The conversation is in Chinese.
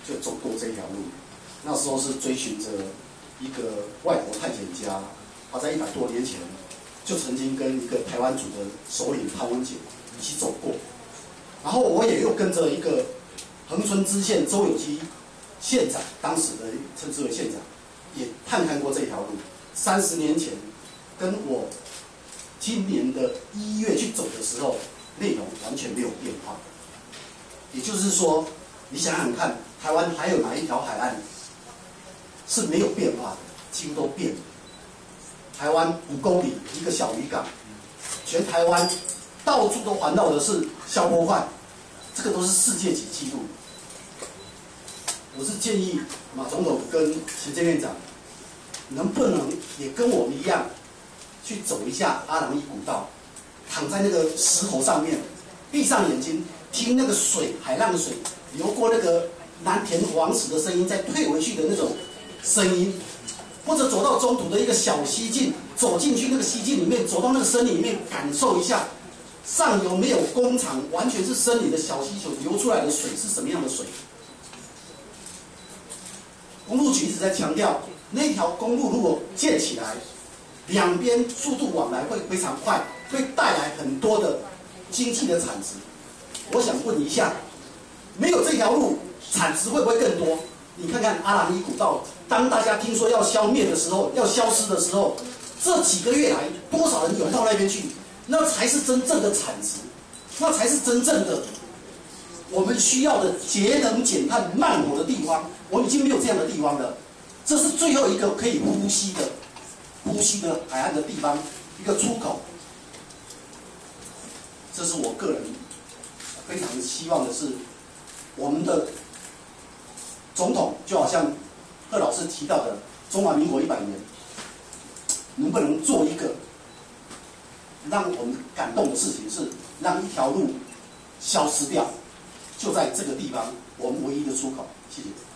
就走过这条路。那时候是追寻着一个外国探险家，他在100多年前就曾经跟一个台湾族的首领潘文杰一起走过。然后我也又跟着一个恒春支线周有基县长，当时的称之为县长，也探看过这条路。30年前跟我今年的1月去走的时候，内容完全没有变化。也就是说，你想想看，台湾还有哪一条海岸是没有变化的？几乎都变了。台湾5公里一个小渔港，全台湾到处都环绕的是消波块，这个都是世界级纪录。我是建议马总统跟行政院长，能不能也跟我们一样，去走一下阿朗壹古道，躺在那个石头上面，闭上眼睛，听那个水，海浪的水流过那个南田王石的声音，再退回去的那种声音，或者走到中途的一个小溪径，走进去那个溪径里面，走到那个森林里面，感受一下上游没有工厂，完全是森林的小溪流流出来的水是什么样的水。公路局一直在强调，那条公路如果建起来，两边速度往来会非常快，会带来很多的经济的产值。我想问一下，没有这条路，产值会不会更多？你看看阿朗壹古道，当大家听说要消灭的时候，要消失的时候，这几个月来，多少人涌到那边去？那才是真正的产值，那才是真正的我们需要的节能减碳、慢火的地方。我们已经没有这样的地方了，这是最后一个可以呼吸的海岸的地方，一个出口。这是我个人非常希望的是，我们的总统就好像贺老师提到的中华民国100年，能不能做一个让我们感动的事情，是让一条路消失掉，就在这个地方，我们唯一的出口。谢谢。